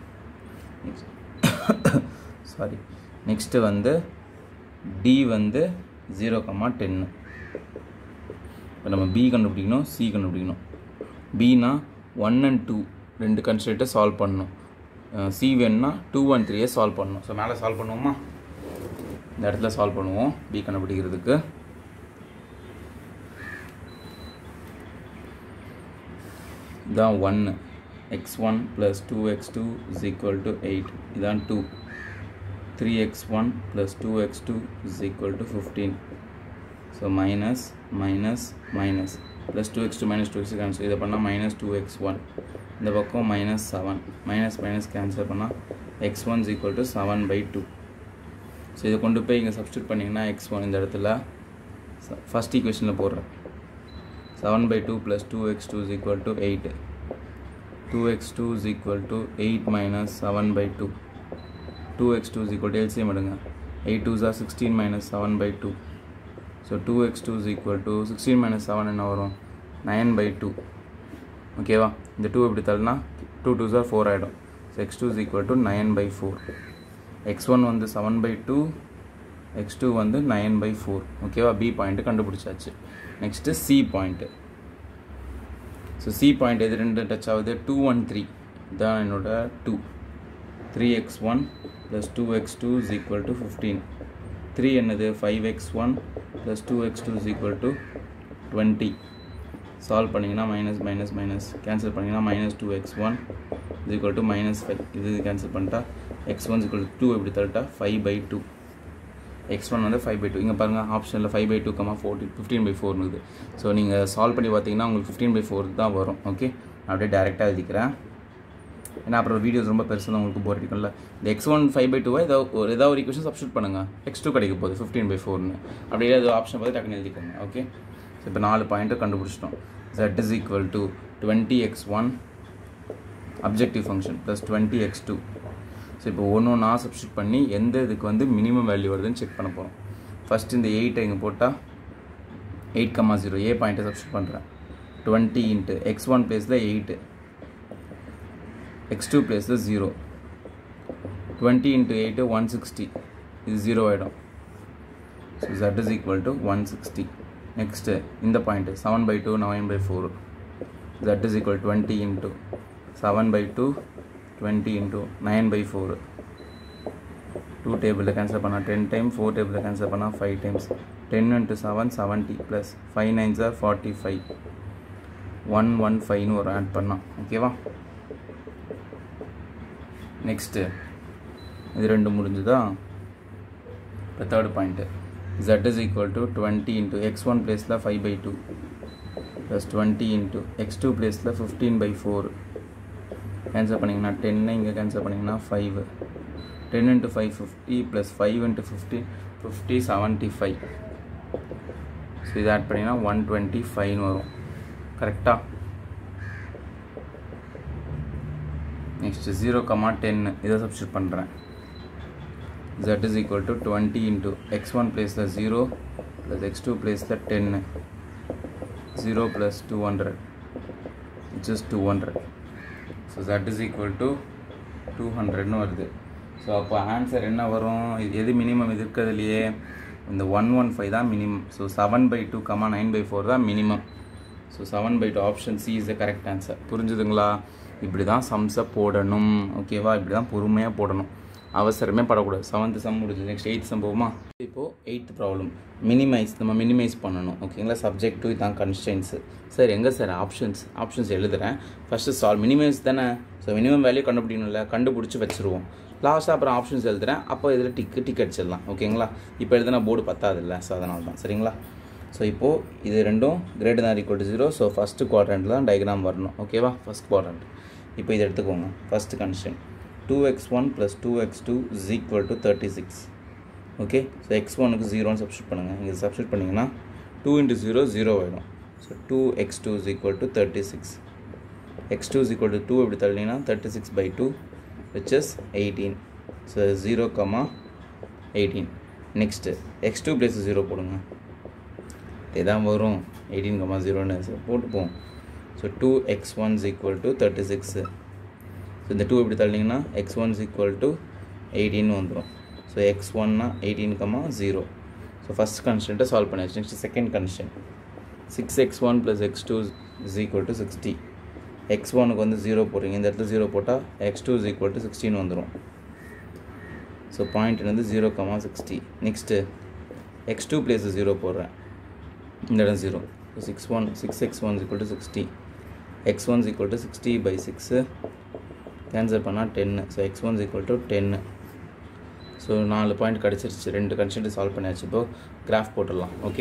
சாரி. நெக்ஸ்ட்டு வந்து டி வந்து 0,10. இப்போ நம்ம பி கண்டுபிடிக்கணும், சி கண்டுபிடிக்கணும். பின்னா 1 and 2 ரெண்டு கன்ஸ்டன்ட்டை சால்வ் பண்ணணும். சி வேணுன்னா 2 and 3 சால்வ் பண்ணணும். ஸோ மேலே சால்வ் பண்ணுவோமா? இந்த இடத்துல சால்வ் பண்ணுவோம் பி கண்டுபிடிக்கிறதுக்கு. இதான் 1. x1 plus 2x2 is equal to 8. இதான் 2. 3x1 plus 2x2 is equal to 15. So minus plus 2x2 minus 2x cancel. இதை பண்ணால் minus 2x1. இந்த பக்கம் minus 7. minus கேன்சல் பண்ணால் x1 is equal to 7 by 2. So இதை கொண்டு போய் இங்கே சப்ஸ்டியூட் பண்ணிங்கன்னா x1 இந்த இடத்துல ஃபஸ்ட் ஈக்குவேஷனில் போடுறேன். 7/2 plus 2x2 is equal to 8. 2x2 is equal to 8 minus 7/2. 2x2 is equal to LCM எடுங்க. 8 2s are 16 minus 7/2. So 2x2 is equal to 16 minus 7 என்ன வரும் 9/2. ஓகேவா? இந்த 2 எப்படி தள்ளினா 2 2s are 4 ஆகிடும். So x2 is equal to 9/4. x1 வந்து 7/2, x2 வந்து 9/4. ஓகேவா? b பாயிண்ட் கண்டுபிடிச்சாச்சு. Next c point. So c point எது ரெண்டு டச் ஆகுது 2 1 3 இதான் என்னோட 2. 3x1 plus 2x2 is equal to 15. 3 என்னது 5x1 plus 2x2 is equal to 20. Solve பண்ணிங்கன்னா மைனஸ் மைனஸ் மைனஸ் கேன்சல் பண்ணிங்கன்னா minus 2x1 is equal to minus 5. இது கேன்சல் பண்ணிட்டா x1 is equal to 2 எப்படி தள்ளிட்டா 5/2. x1 வந்து 5/2. இங்கே பாருங்கள் ஆப்ஷனில் 5/2, 15/4 இருக்குது. ஸோ நீங்கள் சால்வ் பண்ணி பார்த்தீங்கன்னா உங்களுக்கு 15/4 தான் வரும். ஓகே, அப்படியே டேரெக்டாக எழுதிக்கிறேன். ஏன்னா அப்புறம் வீடியோஸ் ரொம்ப பெருசாக தான் உங்களுக்கு போர் அடிக்கும்ல. இந்த x1 5/2 ஏதாவது ஒரு ஈக்குவேஷன் சப்ஸ்டியூட் பண்ணுங்கள். x2 கிடைக்க போகுது 15/4ன்னு. அப்படியே ஏதாவது ஆப்ஷன் பார்த்து டக்குன்னு எழுதிக்கோங்க. ஓகே, ஸோ இப்போ 4 பாயிண்ட்டு கண்டுபிடிச்சிட்டோம். z is equal to 20x1 objective function plus 20x2. So இப்போ ஒன்று சப்ஸ்டியூட் பண்ணி எந்த இதுக்கு வந்து மினிமம் வேல்யூ வருதுன்னு செக் பண்ண போகிறோம். ஃபஸ்ட் இந்த 8 இங்கே போட்டால் 8,0 ஏ பாயிண்ட்டை சப்ஸ்டியூட் பண்ணுறேன். 20 இன்ட்டு x1 பிளேஸில் 8, x2 பிளேஸில் 0. 20 இன்ட்டு 8 160, இது 0 ஆகிடும். So z is equal to 160. Next இந்த point 7/2 9/4. z is equal to 20 into 7/2 20 into 9/4. 2 டேபிளில் கேன்சல் பண்ணால் 10 டைம், 4 டேபிளில் கேன்சல் பண்ணால் 5 times. 10 into 7 70 plus 5 9s are 45. 115 ஒரு ஆட் பண்ணால். ஓகேவா? நெக்ஸ்ட்டு இது ரெண்டு முடிஞ்சுதா? இப்போ third point z is equal to 20 into x1 பிளேஸில் 5/2 ப்ளஸ் 20 into x2 பிளேஸில் 15/4. கேன்சல் பண்ணிங்கன்னா 10, இங்கே கேன்சல் பண்ணிங்கன்னா 5. 10 into 5 50 ப்ளஸ் 5 into 15 50 75. ஸோ இதை ஆட் பண்ணிங்கன்னா 125 வரும். கரெக்டாக? நெக்ஸ்ட்டு 0,10 இதை சப்ஸ்டியூட் பண்ணுறேன். z is equal to 20 into x1 பிளேஸில் 0 ப்ளஸ் x2 பிளேஸில் 10. 0 plus 200 which is 200. So z is equal to 200ன்னு வருது. ஸோ அப்போ ஆன்சர் என்ன வரும்? இது எது மினிமம் இது இருக்கிறதுலையே? இந்த 115 தான் மினிமம். ஸோ 7/2, 9/4 தான் minimum. So 7/2 option C is the correct answer. புரிஞ்சுதுங்களா? இப்படி தான் சம்ஸை போடணும். ஓகேவா? இப்படி தான் பொறுமையாக போடணும், அவசரமே படக்கூடாது. 7th சம் முடிஞ்சது. நெக்ஸ்ட் 8th சம் போகுமா? இப்போது 8th ப்ராப்ளம் நம்ம மினிமைஸ் பண்ணணும். ஓகேங்களா? சப்ஜெக்ட் டு இதான் கன்ஸ்டன்ஸு. சார் எங்கே சார் ஆப்ஷன்ஸ் எழுதுகிறேன். ஃபஸ்ட்டு மினிமைஸ் தானே. ஸோ மினிமம் வேல்யூ கண்டுபிடிக்கணும்ல, கண்டுபிடிச்சி வச்சுருவோம். லாஸ்ட்டாக அப்புறம் ஆப்ஷன்ஸ் எழுதுகிறேன். அப்போ இதில் டிக் அடிச்சிடலாம். ஓகேங்களா? இப்போ எழுதுனா போர்டு பத்தாதில்ல. ஸோ அதனால தான். சரிங்களா? ஸோ இப்போது இது ரெண்டும் greater than or equal to 0. So first குவாட்ரண்ட்டில் தான் டயக்ராம் வரணும். ஓகேவா? First quadrant. இப்போ இதை எடுத்துக்கோங்க. First constant 2x1 plus 2x2 is equal to 36. Okay, so x1க்கு 0ன்னு சப்ஸ்டியூட் பண்ணுங்கள். இங்கே சப்ஸ்டியூட் பண்ணிங்கன்னா 2 into 0 0 ஆகிடும். So 2x2 is equal to 36. x2 is equal to 2 எப்படி தள்ளினா 36/2 which is 18. So 0,18. Next x2 place 0 போடுங்க. இதான் வரும் 18,0ன்னு போட்டுப்போம். So 2x1 is equal to 36. So இந்த 2 எப்படி தள்ளிங்கன்னா x1 is equal to 18 வந்துடும். ஸோ x1னா 18,0. ஸோ ஃபஸ்ட் கன்ஸ்டன்ட்டை சால்வ் பண்ணியாச்சு. Next second constant 6x1 plus x2 is equal to 60. x1க்கு வந்து 0 போடுறீங்க. இந்த இடத்துல 0 போட்டால் x2 is equal to 16 வந்துடும். ஸோ பாயிண்ட் வந்து 0,60. நெக்ஸ்ட்டு x2 பிளேஸ் 0 போடுறேன். இந்த இடம் 0. So 6x1 is equal to 60. x1 is equal to 60/6. Cancel பண்ணால் 10. So x1 is equal to 10. So 4 point கிடச்சிருச்சு. 2 கன்ஸ்டன்ட் சால்வ் பண்ணியாச்சு. இப்போது கிராஃப் போட்டுடலாம். ஓகே,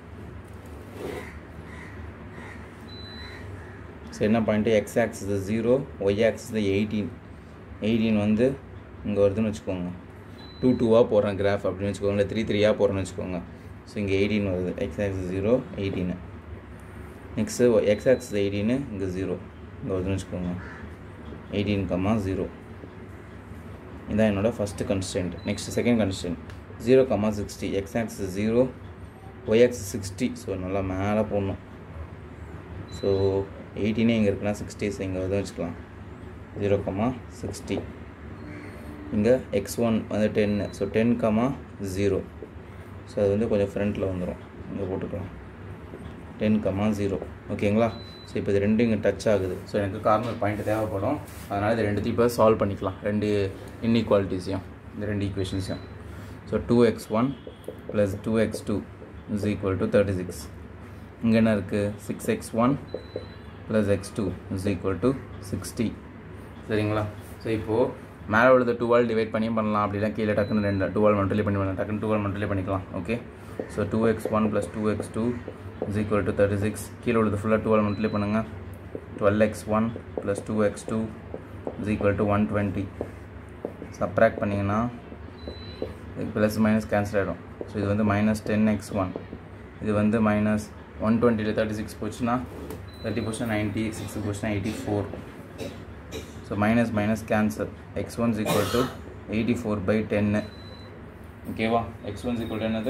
ஸோ என்ன point? X axis 0, y axis 18. 18 வந்து இங்கே வருதுன்னு வச்சுக்கோங்க. 2 2ஆக போடுறேன் கிராஃப் அப்படின்னு வச்சுக்கோங்க. இல்லை 3 3ஆக போடுறேன்னு வச்சுக்கோங்க. ஸோ இங்கே 18 வருது. X axis 0, 18. Next x axis 18 இங்கே 0 இங்கே வருதுன்னு வச்சுக்கோங்க 18, 0 இதான் என்னோட first constant. Next second constant 0, 60 x axis 0 y axis 60. So நல்லா மேலே போடணும். ஸோ 18 இங்கே இருக்குன்னா 60 இங்கே வருதுன்னு வச்சுக்கலாம் 0, 60. இங்கே x1 வந்து 10. ஸோ 10, 0. ஸோ அது வந்து கொஞ்சம் ஃப்ரண்ட்டில் வந்துடும். இங்கே போட்டுக்கலாம் 10, 0. ஓகேங்களா? ஸோ இப்போ இது ரெண்டும் இங்கே டச் ஆகுது. ஸோ எனக்கு கார்னர் பாயிண்ட் தேவைப்படும். அதனால் இது ரெண்டுத்தையும் இப்போ சால்வ் பண்ணிக்கலாம். ரெண்டு இன்இக்வாலிட்டிஸையும் இந்த ரெண்டு ஈக்குவேஷன்ஸையும். So 2x1 + 2x2 = 36. இங்கே என்ன இருக்குது? 6x1 + x2 = 60. சரிங்களா? ஸோ இப்போது மேலே உள்ளது 2ஆல் டிவைட் பண்ணி பண்ணலாம். அப்படிலாம் கீழே டக்குன்னு 2ஆல் மல்டிப்ளை பண்ணி பண்ணலாம். டக்குன்னு 2ஆல் மல்டிப்ளை பண்ணிக்கலாம். ஓகே. So 2x1 + 2x2 = 36. கீழே உள்ளது ஃபுல்லாக 2ஆல் மல்டிப்ளை பண்ணுங்கள். 12x1 + 2x2 = 120. சப்ராக்ட் பண்ணிங்கன்னா ப்ளஸ் மைனஸ் கேன்சல் ஆகிடும். ஸோ இது வந்து -10x1. இது வந்து -120 36 போச்சுன்னா 30 போச்சுன்னா 90, 6 போச்சுன்னா 84. So minus cancel. x1 = 84/10. ஓகேவா? x1 = என்னது?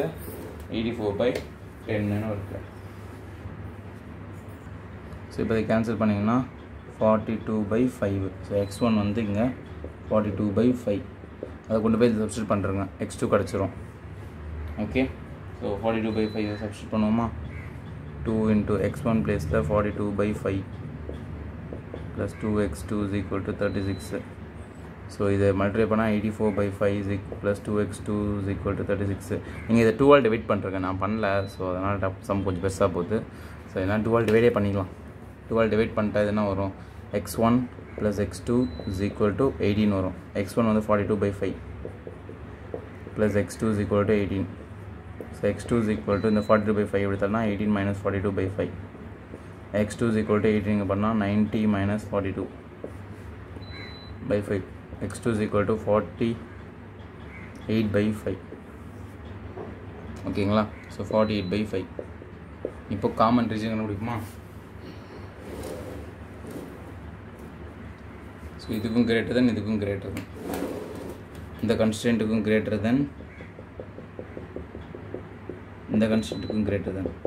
84/10 இருக்குது. ஸோ இப்போ இதை கேன்சல் பண்ணிங்கன்னா 42/5. ஸோ x1 வந்து இங்கே 42/5. அதை கொண்டு போய் சப்ஸ்டியூட் பண்ணுறேங்க. x2 கிடச்சிரும். ஓகே. ஸோ 42/5 சப்ஸ்டியூட் பண்ணுவோமா? 2 × x1 பிளேஸில் 42/5 + 2x2 = 36. ஸோ இதை மல்டிப்ளை பண்ணால் 84/5 + 2x2 = 36. நீங்கள் இதை 2ஆல் டிவைட் பண்ணுறேங்க. நான் பண்ணல. ஸோ அதனால் சம் கொஞ்சம் பெருசாக போகுது. ஸோ இதெல்லாம் 2ஆல் டிவைடே பண்ணிக்கலாம். 2ஆல் டிவைட் பண்ணிட்டா இது என்ன வரும்? x1 + x2 = 18 வரும். x1 வந்து 42/5 + x2 = 18. ஸோ x2 = இந்த 42/5 எடுத்தால்னா 18 - 42/5. x2 = 18 பண்ணால் 90 - 42/5. x2 = 48/5. ஓகேங்களா? ஸோ 48/5. இப்போ காமன் ரீஜன் கண்டுபிடிக்குமா? ஸோ இதுக்கும் கிரேட்டர் தென் இதுக்கும் கிரேட்டர் தென் இந்த கன்ஸ்டன்ட்டுக்கும் கிரேட்டர் தென் இந்த கன்ஸ்டன்ட்டுக்கும் கிரேட்டர் தென்.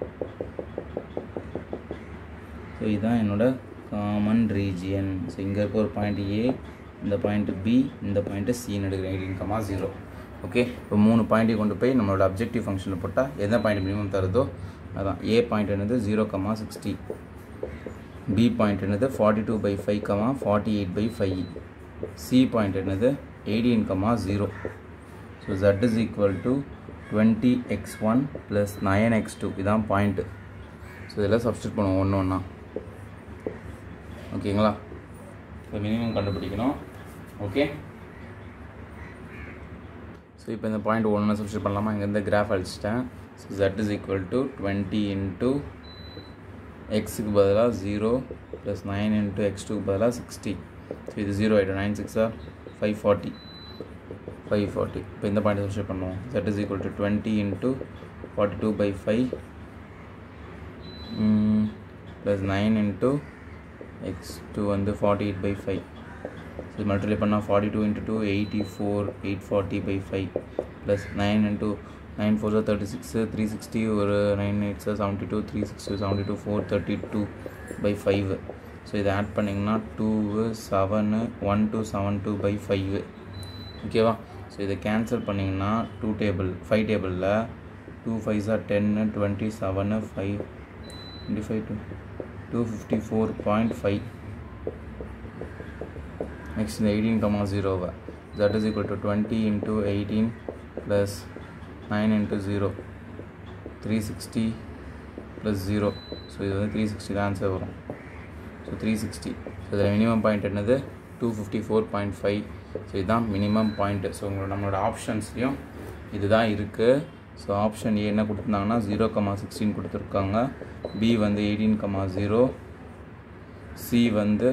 ஸோ இதுதான் என்னோட காமன் ரீஜியன். ஸோ இங்கே இருக்க ஒரு பாயிண்ட் ஏ, இந்த பாயிண்ட் பி, இந்த பாயிண்ட்டு சின்னு எடுக்கிறேன் 18, 0. ஓகே. இப்போ 3 பாயிண்ட்டையும் கொண்டு போய் நம்மளோட அப்ஜெக்டிவ் ஃபங்க்ஷனில் போட்டால் எந்த பாயிண்ட் மினிமம் தருதோ அதான். ஏ பாயிண்ட் என்னது 0, 60. பி பாயிண்ட் என்னது 42/5, 48/5. சி பாயிண்ட் என்னது 18, 0. So z = 20x1 + 9x2. இதான் பாயிண்ட்டு. ஸோ இதெல்லாம் சப்ஸ்டியூட் பண்ணுவோம் ஒன்று ஒன்றா. ஓகேங்களா? இப்போ மினிமம் கண்டுபிடிக்கணும். ஓகே. ஸோ இப்போ இந்த பாயிண்ட் ஒன்று சப்ஸ்டியூட் பண்ணலாமா? இங்கேருந்து கிராஃப் அழிச்சிட்டேன். ஸோ z = 20 × x-க்கு பதிலாக 0 + 9 × x2க்கு பதிலாக 60. ஸோ இது 0 ஆகிடும். 9 6 = 540. இப்போ இந்த பாயிண்ட் சப்ஸ்டியூட் பண்ணுவோம். z = 20 × 42/5 + 9 × x2 வந்து 48/5. இது மல்டிப்ளை பண்ணால் 42 × 2 84, 840/5 + 9 × 9 4 36, 360, ஒரு 9 8 72, 360 72, 432/5. ஸோ இதை ஆட் பண்ணிங்கன்னா 2 7 1272/5. ஓகேவா? ஸோ இதை கேன்சல் பண்ணிங்கன்னா 5 டேபிளில் 2 5 10, 27, 5 25 254.5. நெக்ஸ்ட் இந்த 18, 0 z = 20 × 18 + 9 × 0 360 + 0. ஸோ இது வந்து 360 தான் ஆன்சர் வரும். ஸோ 360. ஸோ இதில் மினிமம் பாயிண்ட் என்னது 254.5. ஸோ இதுதான் மினிமம் பாயிண்ட்டு. ஸோ நம்மளோட ஆப்ஷன்ஸ்லையும் இதுதான் இருக்குது. ஸோ ஆப்ஷன் ஏ என்ன கொடுத்துருந்தாங்கன்னா 0, 16 கொடுத்துருக்காங்க. பி வந்து 18, 0. சி வந்து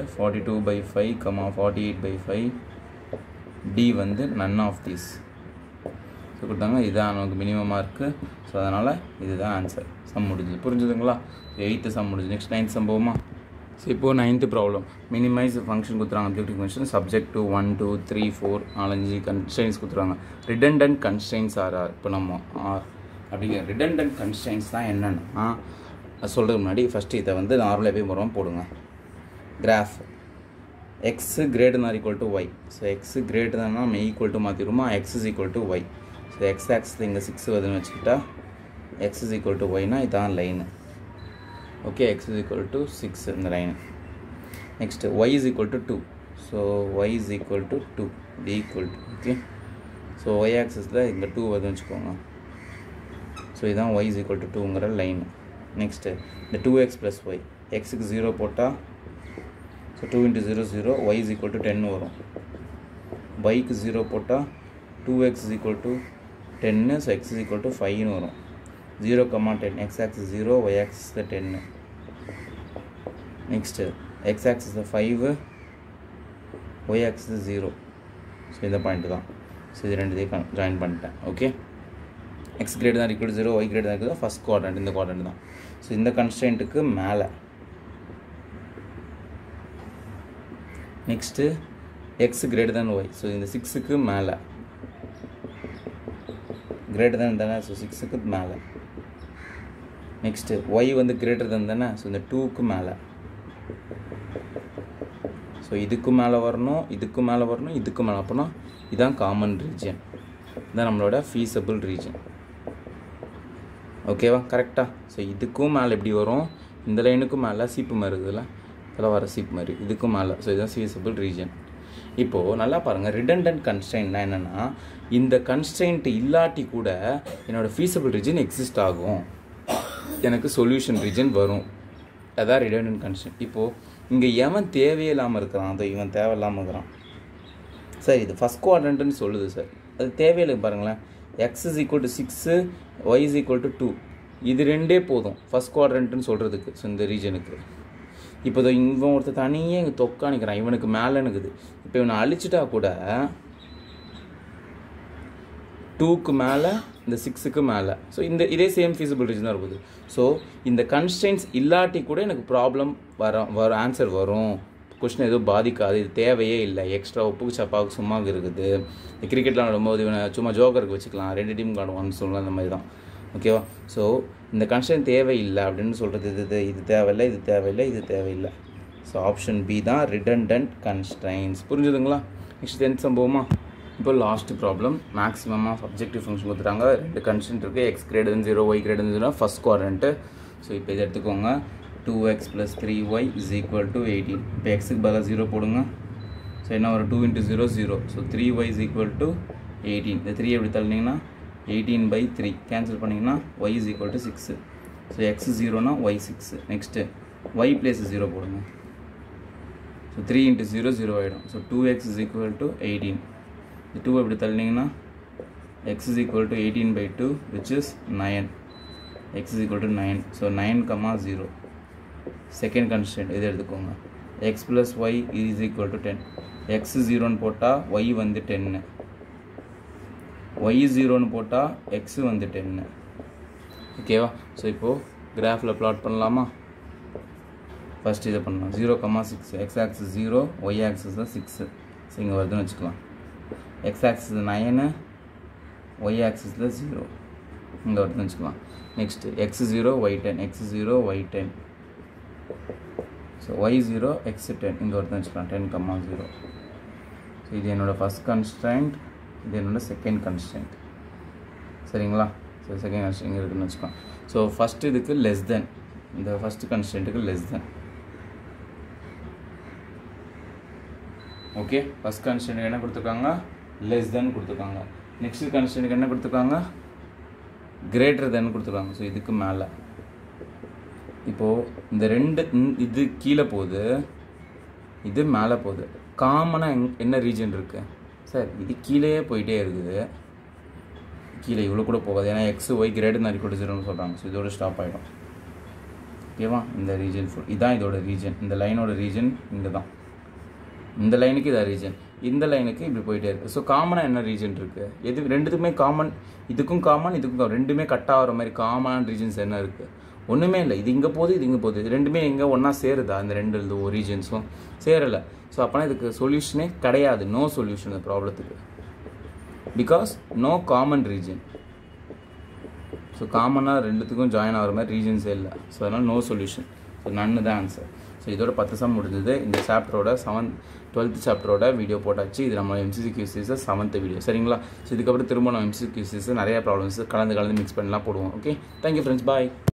42/5, 48/5. டி வந்து none of these. ஸோ கொடுத்தாங்க, இதுதான் நமக்கு மினிமமாக இருக்குது. ஸோ அதனால் இதுதான் ஆன்சர். சம் முடிஞ்சுது. புரிஞ்சுதுங்களா? 8th சம் முடிஞ்சு. நெக்ஸ்ட் 9th சம் போகுமா? ஸோ இப்போது 9th ப்ராப்ளம். மினிமைஸ் ஃபங்க்ஷன் கொடுத்துறாங்க. Objective function subject to 1 2 3 4 4 constraints கொடுத்துருவாங்க. ரிடண்டன்ட் கன்ஸ்ட்ரெயின்ஸ் ஆர் இப்போ நம்ம அப்படிங்கிற ரிடண்டன்ட் கன்ஸ்ட்ரெயின்ஸ் தான் என்னென்னா சொல்கிறதுக்கு முன்னாடி ஃபஸ்ட்டு இதை வந்து நார்மலாக போய் முறம் போடுங்க. Graph x greater than or equal to y. So x greater than நம்ம ஈக்குவல் டு மாற்றிடுமா, x is equal to y. So x axis இங்கே 6 வருதுன்னு வச்சுக்கிட்டா x is equal to y னா இதான் line. Okay, x is equal to 6 இந்த line. Next y is equal to 2. So y is equal to 2 இது equal to. Okay, so y ஆக்சிஸில் இங்கே 2 வருதுன்னு வச்சுக்கோங்க. ஸோ இதான் y is equal to 2ங்கிற லைனு. நெக்ஸ்ட்டு இந்த 2x + y, எக்ஸுக்கு 0 போட்டால் so 2 × 0 0, y is equal to 10 வரும். yக்கு 0 போட்டால் 2x is equal to 10, so x is equal to 5 வரும். 0, 10, x axis 0, y axis 10. Next x axis 5, y axis 0. So இந்த point தான். So இது ரெண்டுத்தையும் ஜாயின் பண்ணிட்டேன். Okay, x greater than or equal to 0, y greater than or equal to first quadrant, இந்த quadrant தான். So இந்த கன்ஸ்ட்ரெயின்ட்டுக்கு மேலே. Next x greater than y. So இந்த 6க்கு மேலே greater than தானே, ஸோ 6க்கு மேலே. நெக்ஸ்ட்டு y வந்து greater than தானே, ஸோ இந்த 2க்கு மேலே. ஸோ இதுக்கு மேலே வரணும், இதுக்கு மேலே வரணும், இதுக்கு மேலே. அப்போனா இதுதான் காமன் ரீஜன், இதுதான் நம்மளோட ஃபீஸபிள் ரீஜன். ஓகேவா? கரெக்டாக? ஸோ இதுக்கும் மேலே எப்படி வரும், இந்த லைனுக்கும் மேலே சீப்பு மாதிரி இருக்குதுல்ல, இதெல்லாம் வர சீப் மாதிரி, இதுக்கும் மேலே. ஸோ இதுதான் ஃபீஸபிள் ரீஜன். இப்போது நல்லா பாருங்கள், ரிடண்டன்ட் கன்ஸ்ட்ரெயின்னா என்னென்னா இந்த கன்ஸ்ட்ரெயின்ட் இல்லாட்டி கூட என்னோடய ஃபீஸபிள் ரீஜன் எக்ஸிஸ்ட் ஆகும், எனக்கு சொல்யூஷன் ரீஜன் வரும். அதான் ரிடண்டன்ட் கன்ஸ்ட்ரெயின்ட். இப்போது இங்கே எவன் தேவையில்லாமல் இருக்கிறான், அதோ இவன் தேவையில்லாமல் இருக்கிறான். சார் இது ஃபஸ்ட் குவாட்ரண்ட்டுன்னு சொல்லுது சார், அது தேவையில்லை. பாருங்களேன், x is equal to 6, y is equal to 2, இது ரெண்டே போதும் ஃபஸ்ட் குவாட்ரண்ட்டுன்னு சொல்கிறதுக்கு. ஸோ இந்த ரீஜனுக்கு இப்போ இவன் ஒருத்தர் தனியே இங்கே தொக்கா நிற்கிறான், இவனுக்கு மேலே இருக்குது. இப்போ இவனை அழிச்சிட்டா கூட 2க்கு மேலே, இந்த 6க்கு மேலே. ஸோ இதே சேம் ஃபீஸபிள் ரீஜன் தான் இருக்குது. ஸோ இந்த கன்ஸ்ட்ரெயின்ஸ் இல்லாட்டி கூட எனக்கு ப்ராப்ளம் வரும், ஆன்சர் வரும், கொஸ்டின் எதுவும் பாதிக்காது, இது தேவையே இல்லை. எக்ஸ்ட்ரா உப்புக்கு சப்பாவுக்கு சும்மா இருக்குது. கிரிக்கெட்லாம் ஆடும்போது இவனை சும்மா ஜோக்கருக்கு வச்சுக்கலாம், 2 டீம் ஆடுவான்னு சொல்லலாம், அந்த மாதிரி தான். ஓகேவா? ஸோ இந்த கன்ஸ்ட்ரெயின்ட் தேவையில்லை அப்படின்னு சொல்கிறது இது தேவையில்லை, இது தேவையில்லை, இது தேவையில்லை. ஸோ ஆப்ஷன் பி தான் ரிடண்டன்ட் கன்ஸ்ட்ரெயின்ஸ். புரிஞ்சுதுங்களா? நெக்ஸ்ட் 10th சம்பவமா? இப்போ last problem. Maximum of objective function கொடுத்துட்டாங்க. 2 கன்ஸ்ட்ரெயின்ட் இருக்குது, x greater than 0, y greater than 0, first quadrant. So இப்போ இதை எடுத்துக்கோங்க. 2x + 3y is equal to 18. இப்போ எக்ஸுக்கு பதிலாக 0 போடுங்க. ஸோ என்ன ஒரு 2 × 0 0, so 3y is equal to 18. இந்த 3 எப்படி தள்ளினீங்கன்னா 18/3 கேன்சல் பண்ணிங்கன்னா y is equal to 6. So x 0னா y 6. நெக்ஸ்ட்டு y ப்ளேஸ் 0 போடுங்க. ஸோ 3 × 0 0 ஆகிடும். So 2x is equal to 18. இந்த 2 எப்படி தள்ளினீங்கன்னா x is equal to 18/2 which is 9. x is equal to 9. So 9, 0. Second constant இதை எடுத்துக்கோங்க. x + y is equal to 10. x 0ன்னு போட்டால் y வந்து 10, y 0ன்னு போட்டால் x வந்து 10. ஓகேவா? ஸோ இப்போது கிராஃபில் ப்ளாட் பண்ணலாமா? ஃபஸ்ட் இதை பண்ணலாம். 0, 6, x ஆக்சிஸ் 0, y ஆக்சிஸ் தான் 6. ஸோ இங்கே வருதுன்னு வச்சுக்கலாம். x ஆக்சிஸ் 9, y ஆக்சிஸில் 0 இங்கே வருதுன்னு வச்சுக்கலாம். Next x 0, y 10, x 0, y 10. So y 0, x 10 இங்கே வருதுன்னு வச்சுக்கலாம். 10, 0. ஸோ இது என்னோடய ஃபஸ்ட் கன்ஸ்ட்ரெயின்ட், இது என்னோடய செகண்ட் கன்ஸ்ட்ரெயின்ட். சரிங்களா? ஸோ செகண்ட் கன்ஸ்ட்ரெயின்ட் இங்கே இருக்குதுன்னு வச்சுக்கலாம். ஸோ ஃபஸ்ட்டு இதுக்கு லெஸ் தென், இந்த ஃபஸ்ட்டு கன்ஸ்ட்ரெயின்ட்டுக்கு லெஸ் தென். ஓகே, ஃபஸ்ட் கன்ஸ்ட்ரெயின்ட்டுக்கு என்ன கொடுத்துருக்காங்க? லெஸ் தென் கொடுத்துருக்காங்க. நெக்ஸ்ட் கன்ஸ்ட்ரெயின்ட்டுக்கு என்ன கொடுத்துருக்காங்க? கிரேட்டர் தென் கொடுத்துருக்காங்க. ஸோ இதுக்கு மேலே. இப்போது இந்த ரெண்டு, இது கீழே போகுது, இது மேலே போகுது. காமனாக என்ன ரீஜன் இருக்குது சார்? இது கீழே போயிட்டே இருக்குது, கீழே இவ்வளோ கூட போகாது. ஏன்னா x y greater than or equal to 0ன்னு சொல்கிறாங்க. ஸோ இதோட ஸ்டாப் ஆகிடும். ஓகேவா? இந்த ரீஜன் ஃபுல் இதான் இதோட ரீஜன். இந்த லைனோட ரீஜன் இங்கே தான். இந்த லைனுக்கு இதான் ரீஜன். இந்த லைனுக்கு இப்படி போயிட்டே இருக்குது. ஸோ காமனாக என்ன ரீஜன் இருக்குது? எது ரெண்டுத்துக்குமே காமன், இதுக்கும் காமன் இதுக்கும் ரெண்டுமே கட் ஆகிற மாதிரி காமனான ரீஜன்ஸ் என்ன இருக்குது? ஒன்றுமே இல்லை. இது இங்கே போகுது, இது இங்கே போகுது. இது ரெண்டுமே எங்கே ஒன்றா சேருதா? இந்த ரெண்டு ரீஜன்ஸும் சேரலை. ஸோ அப்போனா இதுக்கு சொல்யூஷனே கிடையாது. நோ சொல்யூஷன் இந்த ப்ராப்ளத்துக்கு, because no common region. So காமனாக ரெண்டுத்துக்கும் ஜாயின் ஆகிற மாதிரி ரீஜன்ஸே இல்லை. ஸோ அதனால் நோ சொல்யூஷன். ஸோ நன்னு தான் ஆன்சர். ஸோ இதோட 10 சம் முடிஞ்சது. இந்த சாப்டரோட 12th சாப்டரோட வீடியோ போட்டாச்சு. இது நம்ம MCQ செவன்த் வீடியோ, சரிங்களா? ஸோ இதுக்கப்புறம் திரும்ப நம்ம MCQ நிறைய ப்ராப்ளம்ஸ் கலந்து மிக்ஸ் பண்ணலாம் போடுவோம். ஓகே, தேங்க்யூ ஃப்ரெண்ட்ஸ், பாய்.